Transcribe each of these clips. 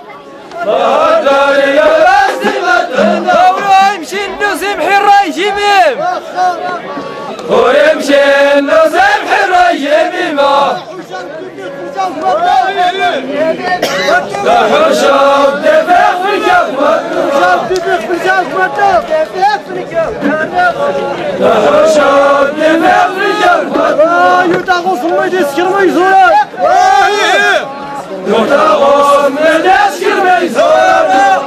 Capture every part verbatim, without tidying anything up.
هداري الأسدمة ويمشي النسيم حراي جميم ويمشي النسيم حراي جميم تحوشوا دفاق في الجو دفاق في الجو دفاق في الجو تحوشوا دفاق في الجو يتاغوص الميدي سكر ميزورة يتاغوص الميدي سكر ميزورة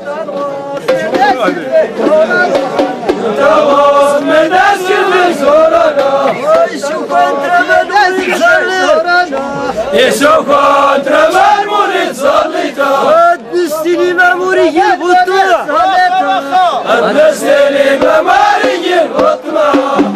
يتاغوص الميدي سكر ميزورة يشوف انت يشوف انت مريد صليته الدستيني ماموري البطوع الدستيني ماموري البطوع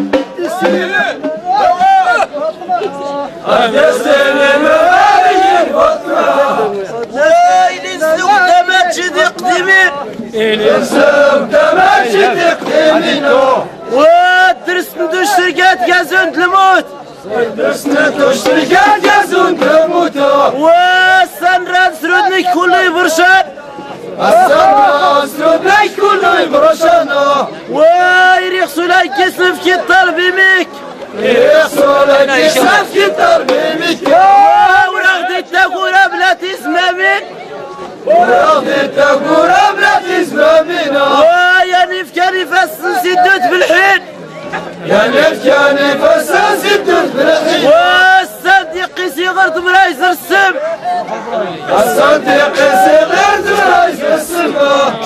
الدستيني ماموري البطوع إلي نسلوك دمات شدي قديمين إلي نسلوك دمات شدي قديمين ودرس ندو الشركات كازون الموت درس ندو الشركات كازون الموت والسنران سرودنيك كله يبرشان السنران سرودنيك كله يبرشان ويريخسو لاي كيسف كي الطرب يميك يريخسو لاي كيسف كي الطرب يميك ورغدي تاكورا بلا تسمامين ورغدي تاكورا بلا تسمامين ويا نفكاني فاسن سدوت بالحين يا نفكاني فاسن سدوت بالحين والصديق صغر مرايز السم الصديق صغر مرايز السم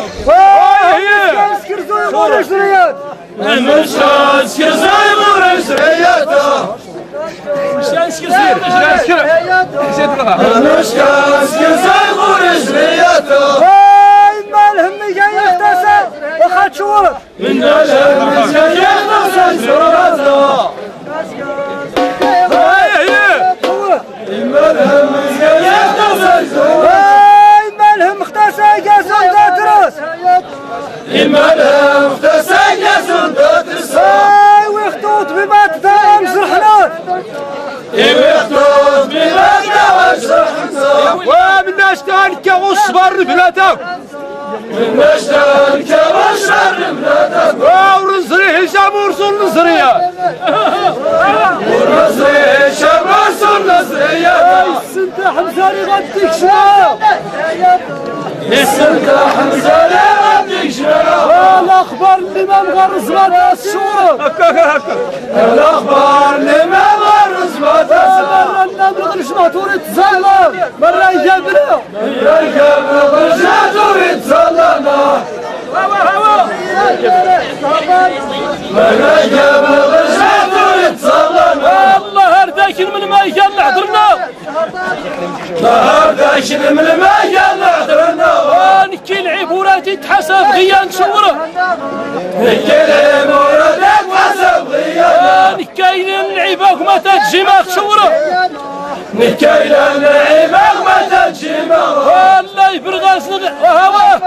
المشان سكر زي غور شرياته المشان سكر زي غور شرياته المشان سكر زي غور شرياته ما الهم جاي يختصر وخد شورك من الهم جاي يختصر شوراته ما الهم جاي يختصر شوراته ما الهم اختصر جاسم داترس ما الهم اختصر جاسم داترس ويخطوط بما تدام شرحنا ويخطوط بما تدام شرحنا ومن اشتان كغص بر بلادك من اشتان كغص بر بلادك ورزري هشام ورسول نصرية ورزري هشام ورسول نصرية السنت حمزاني غديك شنو السنت حمزاني غديك شنو الاخبار اللي ما مغرز ما الشورى الاخبار اللي ما مغرز ما مرة النمر غرشنا توري تزالنا مرة يجابنا مرة يجابنا غرشنا توري تزالنا مرة يجابنا غرشنا توري تزالنا الله هرداك من ما يجال حضرنا هرداك من ما يجال حضرنا نكي العيب وراتي تحسب غيان شورة نكي العيب وراتي تحسب غيان نكاين العيبك ما تجمع شورة نكاين العيبك ما تجمع والله يبرغاس هوا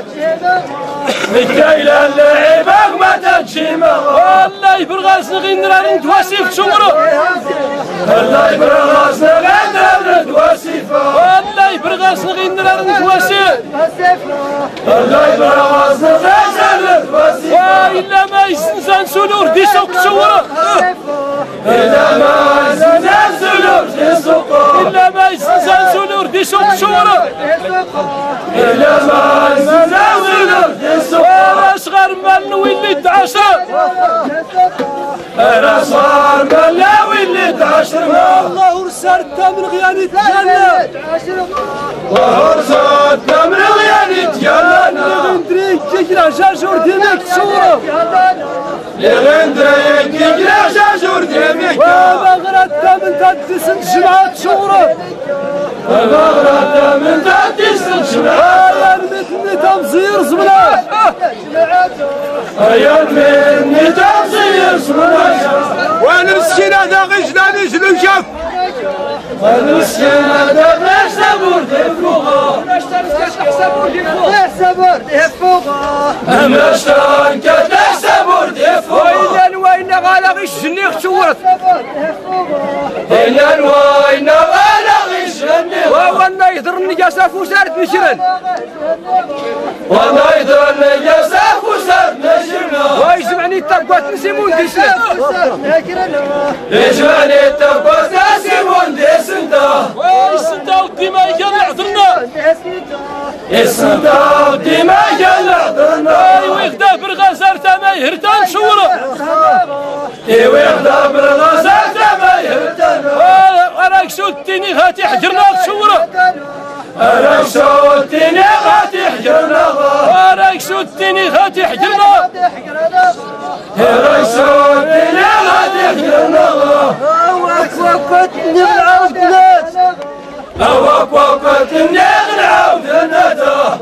نكاين العيبك ما تجمع والله يبرغاس غير نتواسيف شورة والله يبرغاس غير نتواسيف والله يبرغاس غير نتواسيف والله يبرغاس غير نتواسيف وإلا ما يسنسان سلور دي سوق شورة إلا ما يسنسان سلور دي سوق إلا ما يسنسان سلور دي سوق شورة إلا ما يسنسان سلور دي سوق أصغر من واللي تعشر أنا صار بلاوي اللي تعشرنا الله ورسالته من غيان الجنة الله ورسالته من غيان الجنة لغندريك يجرى جاجور ديمك شورة لغندريك يجرى جاجور ديمك ومغرته من تدس الجمعات شورة ومغرته من تدس الجمعات أيان مثل تمزير زمنا أيان مني تمزير زمنا وانا مسكين هذا غيجنا نجلو شاف وانا مسكين هذا غيجنا بورد فوقا يحسبور دي فوقا أما اشتران كتحسبور دي فوقا وإذا وين غالا غيش جنيخ شورت إذا وين غالا غيش جنيخ وهو أنه يضر النجاسة فوسار عارف نشرن والله يدرني يا ساف وساف نشرنا ويجمعني التبقات نسيمون ديسنا يجمعني التبقات نسيمون ديسنا السنتا والدماء يلا عذرنا السنتا والدماء يلا عذرنا ويخدا برغازار تما يهرتان شورا ويخدا برغازار تما يهرتان راك شوتيني غاتي حجرنا شورا راك شوتيني غاتي حجرنا راك شوتيني غاتي حجرنا راك شوتيني غاتي حجرنا وقفتني العودنات أواك وقفتني العودنات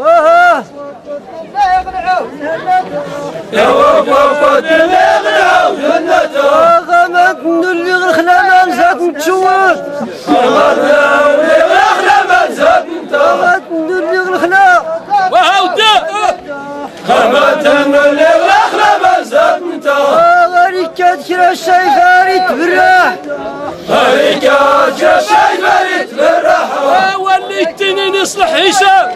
أواك وقفتني العودنات غمتني اللي غرخنا ما نزاد نتشوف غمتنا اللي غرخنا ما نزاد نتشوف غمتني اللي غرخنا وهاودا غمتنا اللي غرخنا ما نزاد نتشوف غاري كاتشرا الشايفاري تبراح غاري كاتشرا الشايفاري تبراح وليتني نصلح هشام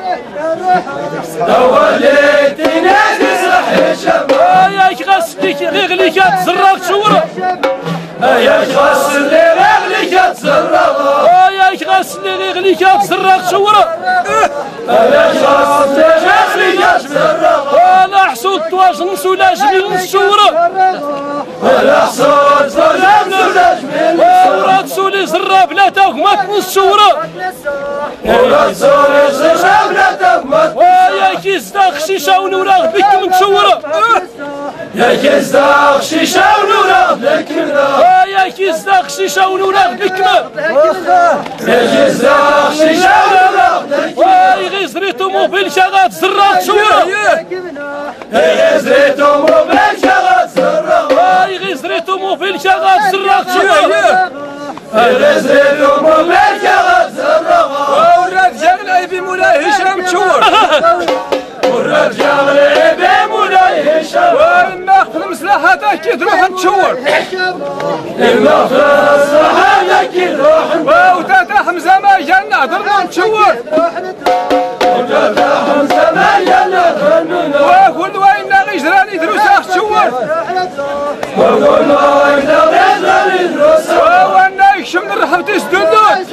وليتني نصلح هشام ياك غسلك غيغلي كتزرق شورا ياك غسلي غيغلي كتزرق ياك غسلي غيغلي كتزرق شورا ياك غسلي غيغلي كتزرق لا حسود طواجن ولا جميل نشورا لا حسود طواجن ولا جميل ورا تسولي زرا بلا تاك ما تنشورا ورا تسولي زرا بلا تاك ما ويا كيزداق شيشه ونورا بك من شورا يا كيزداق شيشه ونورا بك من يا كيزداق شيشه ونورا بك يا كيزداق شيشه ونورا بك واي غيزريتو موبيل شغات زرات شورا غيزريتو موبيل شغات زرات واي غيزريتو موبيل شغات زرات شورا غيزريتو موبيل شغات زرات والرجال العيبي مولاي هشام تشور والرجال العيبي مولاي هشام وإما خدم مصلحة أكيد روح نتشور إما خدم مصلحة أكيد روح وتاتا حمزة ما جانا درنا نتشور وتاتا حمزة ما جانا درنا وكل وين غيجراني دروسة تشور وكل وين غيجراني دروسة وانا يكشم رحمتي سدودوت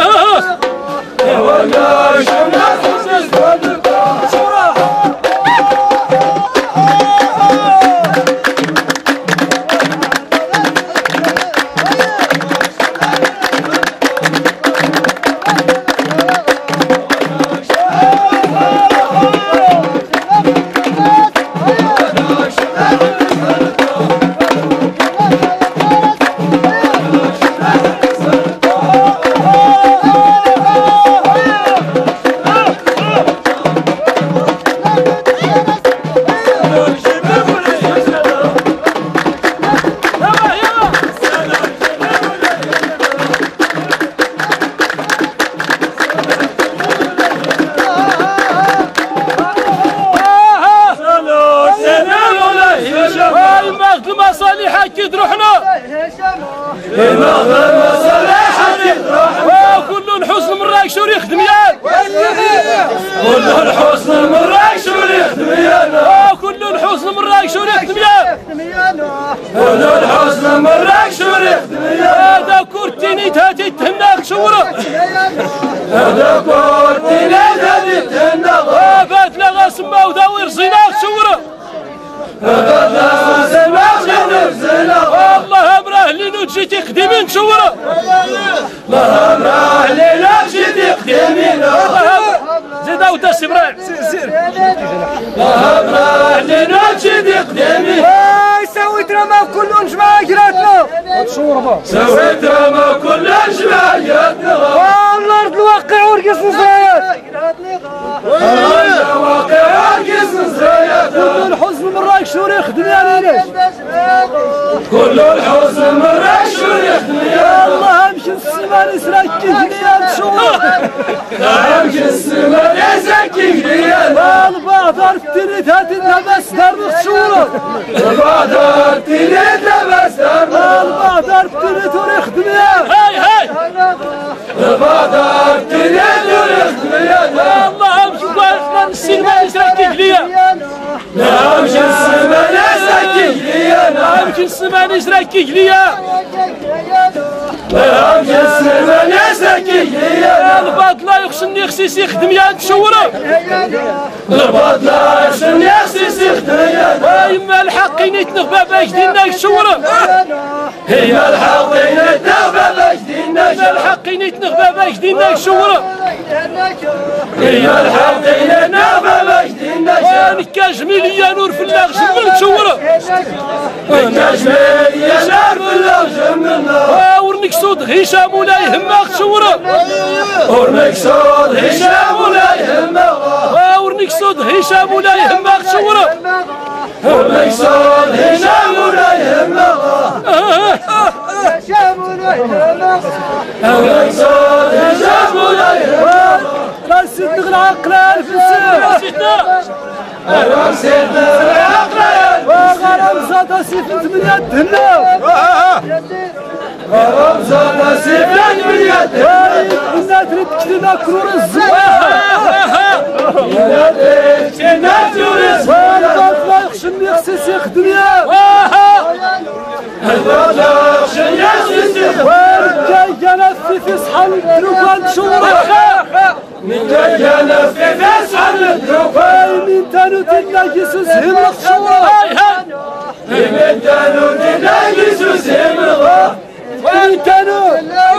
وانا يكشم رحمتي سدودوت المصالح اكيد رحنا المغرب مصالح اكيد رحنا وكل الحسن من راك شوري يخدم ياك كل الحسن من راك شوري يخدم ياك كل الحسن من راك شوري يخدم ياك كل الحسن من راك شوري يخدم ياك هذا كورتيني تاتي تهناك شورا هذا كورتيني تاتي تهناك فات لا غاسما وداوير زيناك شورا والله امراه لينو جيتي قديمين شورا الله امراه لينو جيتي قديمين زيد عاود سي ابراهيم سير الله امراه لينو جيتي قديمين سويت رما كل جماعة جراتنا سويت رما كل جماعة جراتنا والارض الواقع ورقص نصريات الارض الواقع ورقص نصريات كل الحزن من راك شوري يخدم يا ليش كل الحزن من راك شوري يخدم يا الله امشي السما نسرك كيفني شور امشي السما نسرك كيفني البعض عرفتني تاتي بس درب شورة البعض عرفتني بس درب البعض عرفتني توري يخدم يا هاي هاي البعض عرفتني توري يخدم يا السلمان يسركك ليا لا يمكن السلمان يسركك ليا لا يمكن السلمان يسركك ليا لا يمكن السلمان يسركك ليا الباط لا يخشني خسيس يخدم يا تشورة الباط لا يخشني خسيس يخدم يا يما الحقين يتنغبى باش دينا تشورة هي الحقين يتنغبى باش دينا الحقين يتنغبى باش دينا تشورة هي الحقين يتنغبى باش دينا نكاجمي ليا نور في الله جمل تشورة نكاجمي ليا نور في الله جمل ورنكسود هشام ولا يهمك تشورة ورنكسود هشام ولا يهمك ورنكسود هشام ولا يهمك تشورة ورنكسود هشام ولا يهمك هشام ولا يهمك ورنكسود هشام ولا يهمك لا سيدنا العقل الفلسفة سيدنا لا سيدنا العقل وغرام زاد سيف ثمانية دهنا غرام زاد سيف ثمانية دهنا الناس اللي تكتنا كرور الزواج الناس اللي تكتنا كرور الزواج لا يخشني يخسس يخدم يا الباط لا يخشني يخسس يخدم ورجاي جانا في فسحة الدروبان شورة من جانا في فسحة الدروبان من تانو تنا يسوس هم الخشورة من تانو تنا يسوس هم الخشورة وين كانوا؟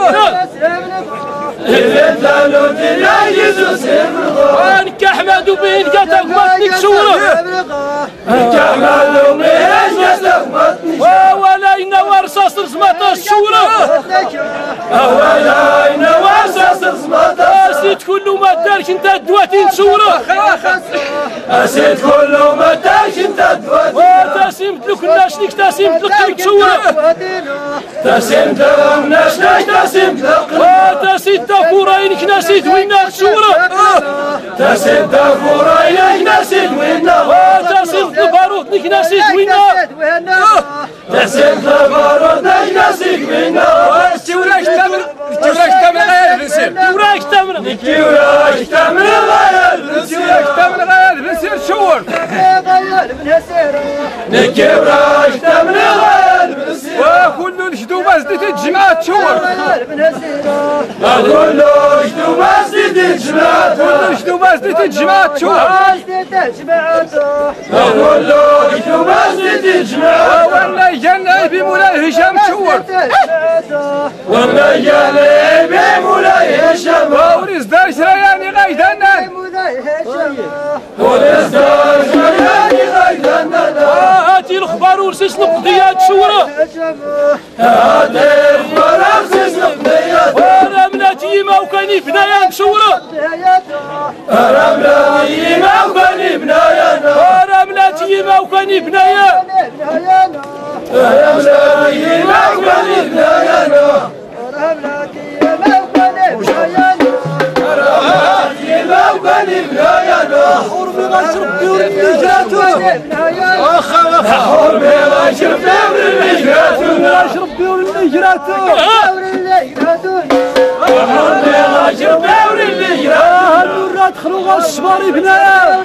وين كانوا تنا يسوس هم الخشورة وين كأحمد وبين قتك ماتنك شورة وين كأحمد وبين قتك ماتنك ولا ينوى رصاص رزمات الشورة ولا ينوى رصاص رزمات أسيت كل ما دارك انت دواتين شورة أسيت كل ما دارك انت دواتين تاسيمت لك الناس لك تاسيمت لك شورة تاسيمت لك الناس لك تاسيمت لك تاسيت تاكورينك ناسيت وينك شورة تاسيت تاكورينك ناسيت وينك تاسيمت البارود لك ناسيت وينك تاسيمت البارود لك ناسيت وينك وراك تمر وراك تمر غير الفنسير وراك تمر وراك تمر غير الفنسير وراك تمر غير الفنسير شور نكي وراك تمر غير الفنسير وكل نشدو مازدت الجماعة شور كل نشدو مازدت الجماعة كل نشدو مازدت الجماعة شور كل نشدو مازدت الجماعة والله جنة بمولاي هشام شور والله جنة بمولاي هشام ورز دار شرياني غايدنا ورز دار شرياني غايدنا هاتي الخبار ورسيس القضيات شورة هاتي الخبار ورسيس القضيات ورملاتي ما وكاني بنايا شورة رملاتي ما وكاني بنايا ورملاتي ما وكاني بنايا رملاتي ما وكاني بنايا رملاتي ما وكاني بنايا رملاتي ما وكاني بنايا حرمي غاشرب ديور النجاتو حرمي غاشرب ديور النجاتو غاشرب ديور النجاتو حرمي غاشرب ديور النجاتو النورات خلو غاشباري بنايا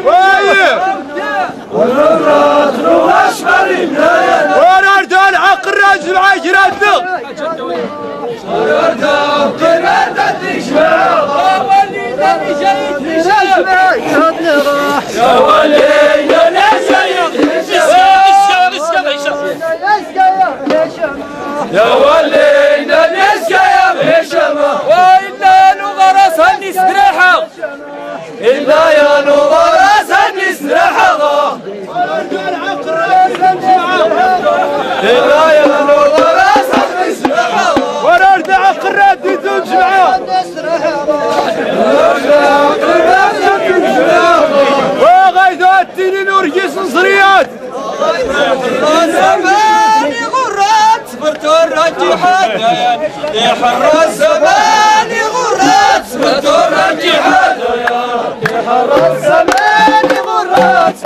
والنورات خلو غاشباري بنايا ونردان عقل راجل عاجراتو ونردان قرادة تشبع وليداني جايت لشاب يا وليداني جايت يا وليداني جايت وإلا نغرس هنستريحة إلا يا نغرس هنستريحة إلا يا نغرس هنستريحة ونرد عقل رادي تجمعه وغايدات تيني نورجيس نصريات زماني غرات صبرت الرجحات يا حراس زماني غرات صبرت الرجحات يا حراس زماني غرات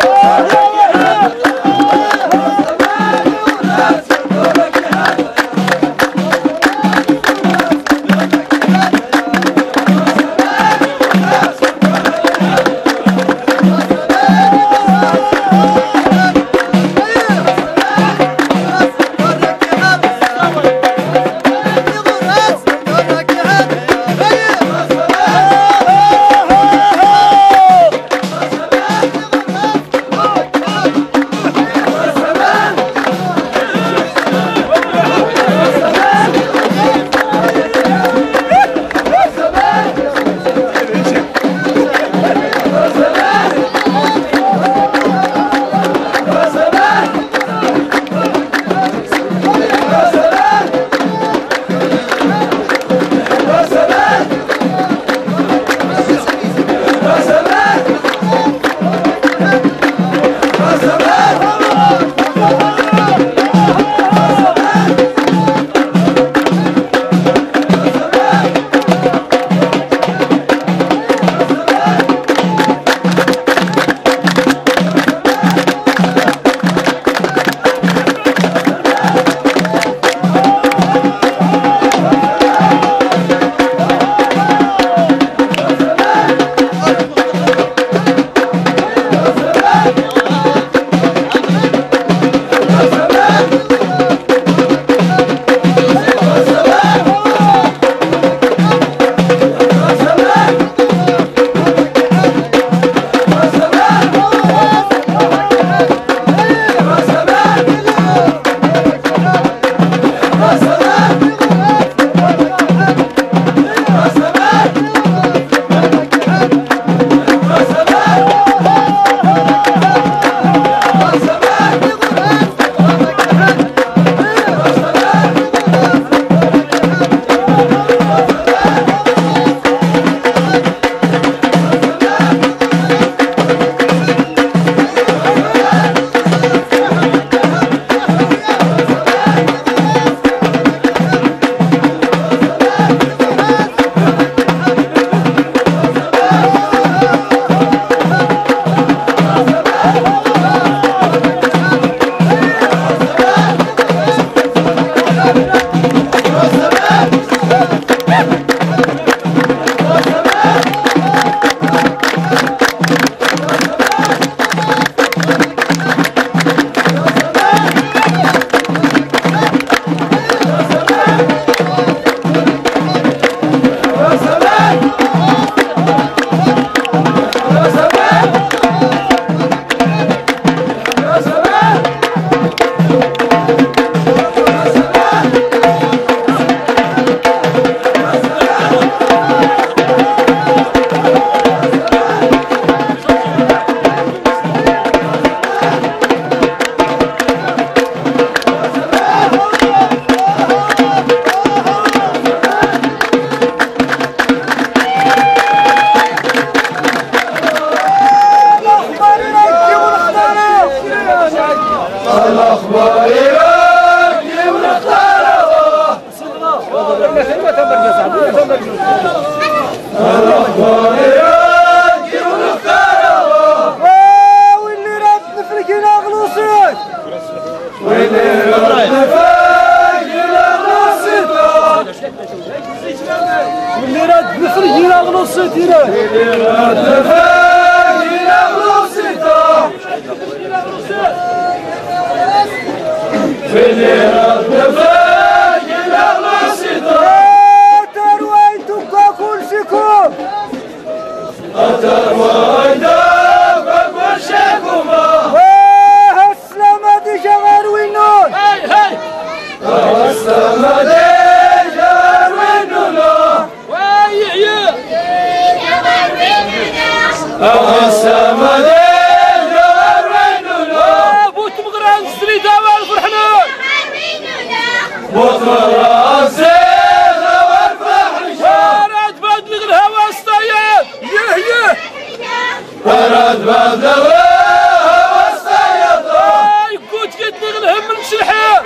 السما ديال وينونا بوت مغران الزريدة والفرحنون بوت مغران الزريدة والفرحنون وراد بدل الهوا الصياد يه يه وراد بدل الهوا الصياد يقول كيتلغ الهم من شلحان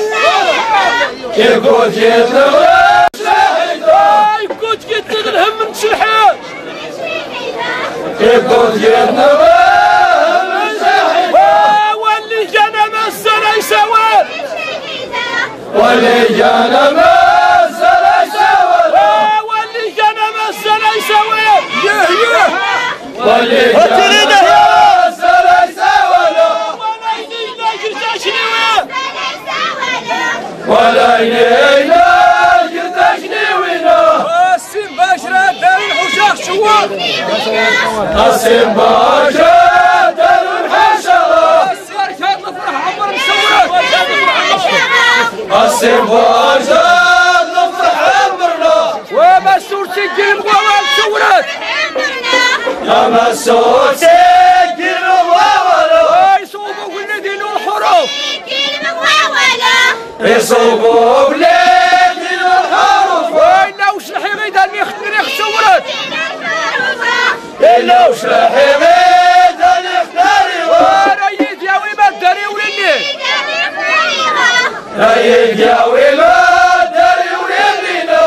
يقول كيتلغ يقول كيتلغ الهم من شلحان يقول كيتلغ واللي جانا مسنا يسوال واللي جانا مسنا يسوال واللي جانا مسنا يسوال يه يه واللي جانا مسنا يسوال ولا ينينا جرتاش نوين ولا ينينا جرتاش نوين السين باشرة دار الحشاش شوال السين باشرة دار الحشاش السين نفرح عمر مشورات السين باشرة نفرح عمرنا وما سورتي كيل مغوال مشورات يا ما سورتي كيل مغوال يصوبوا ولادين الحروف يصوبوا ولادين الحروف إلا وش لحي غيدا نختار يخشورات إلا وش لحي غيدا نختار رايد يا وي ما داري ولني رايد يا وي ما داري ولنينا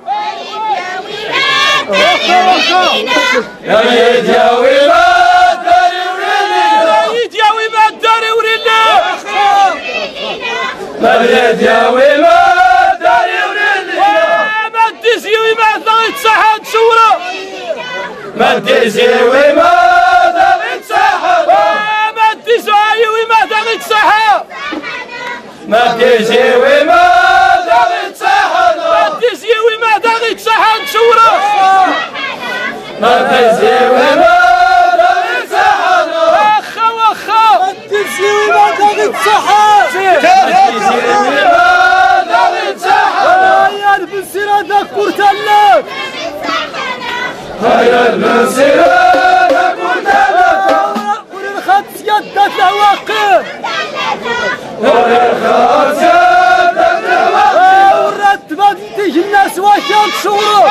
رايد يا وي ما داري ولنينا رايد يا وي ما داري ولنينا رايد يا وي ما داري ولنينا ما تزي وما ضغط صحة شورا ما تزي وما ضغط صحة ما تزي وما ضغط صحة ما تزي وما ضغط صحة ما تزي وما ضغط صحة شورا ما تزي وما ضغط صحة واخا واخا ما تزي وما ضغط صحة ما تزي وما ضغط صحة يا البنسيرة ذكر تلك هيا البنسيرة ذكر تلك ورخت يدك العواقب ورخت يدك العواقب ورتبت تيجي الناس واشام شورو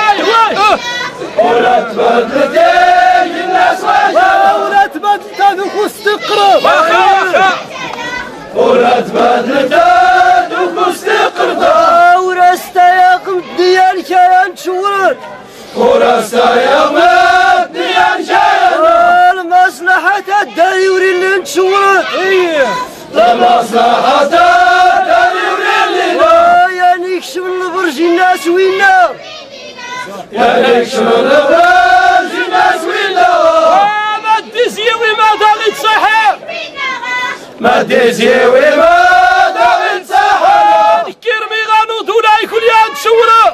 ورتبت تيجي الناس واشام ورتبت تذوق واستقرب واخا واخا ورتبت تذوق واستقرب ورستا يقم ديال كيان شورت ورستا يقم ديال كيان المصلحة الدايوري اللي نشورت المصلحة الدايوري اللي يا نكشف البرج الناس وينا يا نكشف البرج الناس وينا ما تزي وما ضاغط صحة ما تزي وما ضاغط صحة كرمي غانود ولا يكون يا نشورة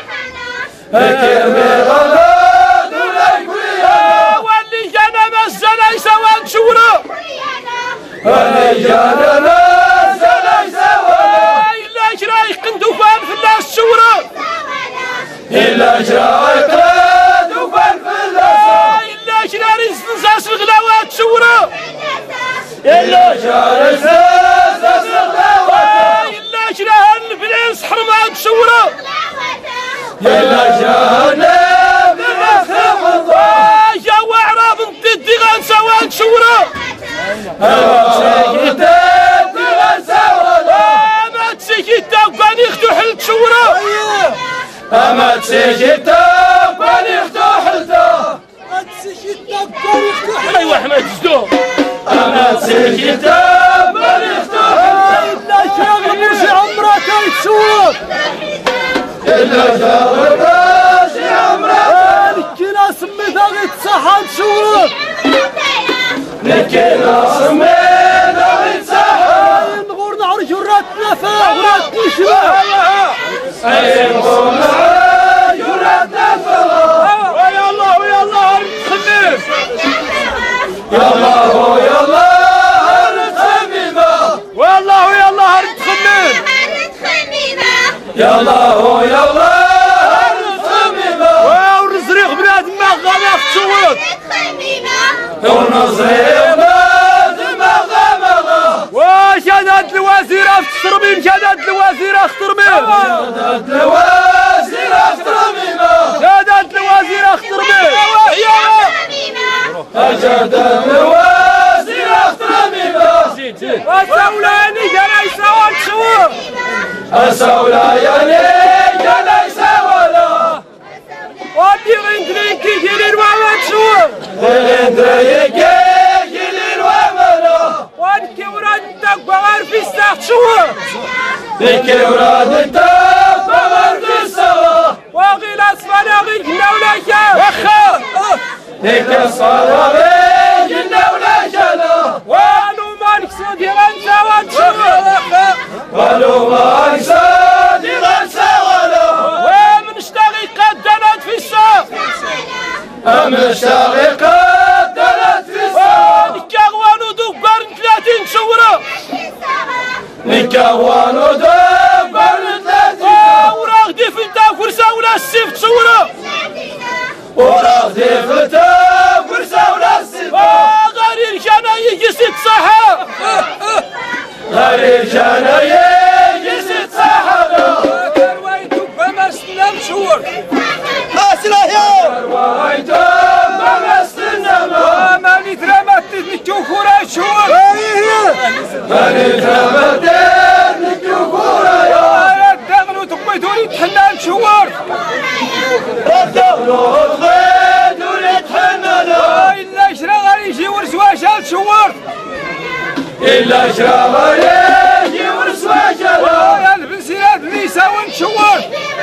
كرمي غانود ولا يكون يا واللي جانا مزنا يسوى نشورة واللي جانا مزنا يسوى إلا جرا يقندو فان في الناس شورة إلا جرا يقندو فان في الناس إلا جرا رزق نزاس الغلاوات شورة إلا جرا رزق نزاس الغلاوات إلا جرا هالبلانس حرمات شورة إلا جرا هالبلانس حرمات يا وعراب انتدي غنسوان شورة أما تسيكي تاوباني اختو حلت شورة أما تسيكي تاوباني اختو حلتا أما تسيكي تاوباني اختو حلتا أيوا حماد جدو أما تسيكي تاوباني اختو حلتا إلا شاغل مرشي عمرها كايت شورة إلا شاغل مرشي عمرها نكينا سميتها غيت صحان شورة نكينا سمينا غيتساحة نغور نعرج وراتنا فا وراتني شباب أي نغور نعرج وراتنا فا ويا الله ويا الله هرنتخمم يا الله ويا الله هرنتخمم ويا الله ويا الله هرنتخمم يا الله ويا الله هرنتخمم ورزريق بنادم ما غانا خشوط ونصري وشهادة الوزيرة في الترميم شهادة الوزيرة في الترميم شهادة الوزيرة في الترميم شهادة الوزيرة في الترميم شهادة الوزيرة في الترميم السولاني جليس والشهور السولاني جليس ولا ودي غندرين كي جيلين وما تشور غندرين كي جيلين وما وانكي وراد التقبار في الساق شور انكي وراد التقبار في الساق واغي الاسفل اغي جنا ولا شا واخا انكي الصلاة غي جنا ولا شا والو ما نكسودي غنسا وانشور والو ما نكسودي غنسا ولا ومن اشتغي قدنات في الساق من اشتغي قدنات في الساق نكاغوانو دوبار ثلاثين شورة نكاغوانو دوبار ثلاثين وراغدي فلتا فرسا ولا السيف شورة وراغدي فلتا فرسا ولا السيف غاري رجانا يجي ست صحة غاري رجانا يجي ست صحة كرويتو بما سنام شور اسلاهيا كرويتو بما سنام وماني ترمت نتو كورا شور ماني ترمت نتو كورا يا الدغنو تقبيتوني تحنان شور الدغنو تقبيتوني تحنان إلا شرا غادي يجي ورس واشال شور إلا شرا غادي يجي ورس واشال يا البنسيرات اللي يساون شور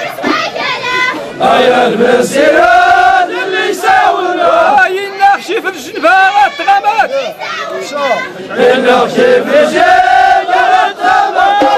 يا البنسيرات اللي يساون هاي النخشي في الجنبة غتغمت النخشي في الجنبة غتغمت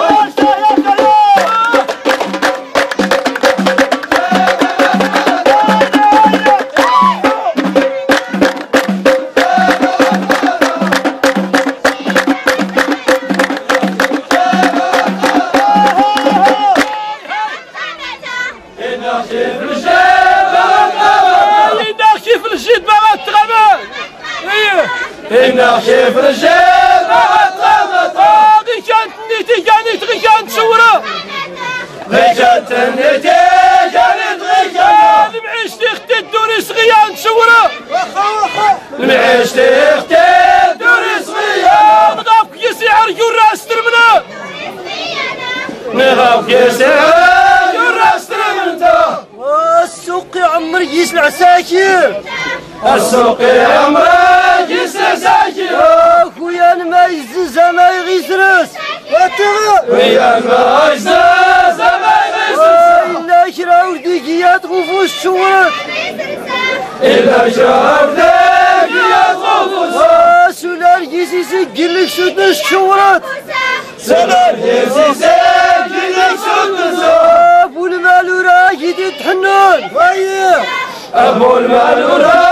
النخشي في الجيب غتغمت غي كانت نيتي كانت غي كانت شورة غي كانت نيتي كانت غي كانت المعيشتي اختي الدوري صغيان شورة المعيشتي اختي الدوري صغيان نغاوك يسعر يراس ترمنا نغاوك يسعر يراس ترمنا السوق عمر يجيس العساكر السوق عمرك يسر ساكن خويا ما يزز ما يغيسرس ويا ما يزز ما يغيسرس إلا شراو ديكيات غفو الشورت إلا شراو ديكيات غفو الشورت سولار يسي سجلك سود الشورت سولار يسي سجلك سود الشورت أبو المالورا يدي تحنون أبو المالورا